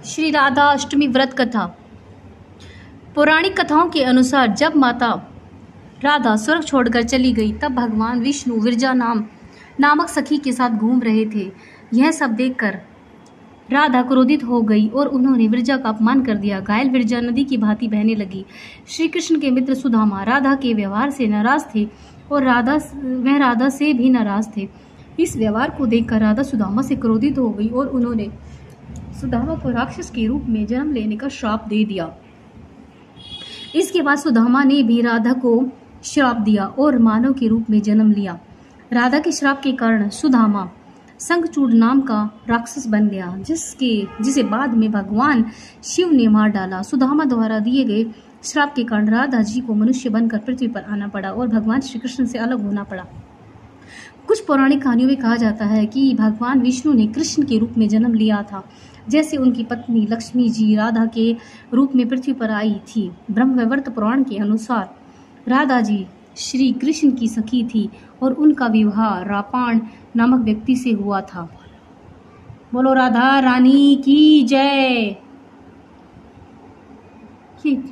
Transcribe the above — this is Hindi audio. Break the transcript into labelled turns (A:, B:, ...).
A: श्री राधा अष्टमी व्रत कथा। पौराणिक कथाओं के अनुसार जब माता राधा स्वर्ग छोड़कर चली गई तब भगवान विष्णु विरजा नामक सखी के साथ घूम रहे थे। यह सब देखकर राधा क्रोधित हो गई और उन्होंने विरजा का अपमान कर दिया। घायल विरजा नदी की भांति बहने लगी। श्री कृष्ण के मित्र सुदामा राधा के व्यवहार से नाराज थे और राधा से भी नाराज थे। इस व्यवहार को देखकर राधा सुदामा से क्रोधित हो गई और उन्होंने सुदामा को राक्षस के रूप में जन्म लेने का श्राप दे दिया। इसके बाद सुदामा ने भी राधा को श्राप दिया और मानव के रूप में जन्म लिया। राधा के श्राप के कारण सुदामा शंखचूड़ नाम का राक्षस बन गया, जिसे बाद में भगवान शिव ने मार डाला। सुदामा द्वारा दिए गए श्राप के कारण राधा जी को मनुष्य बनकर पृथ्वी पर आना पड़ा और भगवान श्री कृष्ण से अलग होना पड़ा। कुछ पौराणिक कहानियों में कहा जाता है कि भगवान विष्णु ने कृष्ण के रूप में जन्म लिया था, जैसे उनकी पत्नी लक्ष्मी जी राधा के रूप में पृथ्वी पर आई थी। ब्रह्मवैवर्त पुराण के अनुसार राधा जी श्री कृष्ण की सखी थी और उनका विवाह रापाण नामक व्यक्ति से हुआ था। बोलो राधा रानी की जय।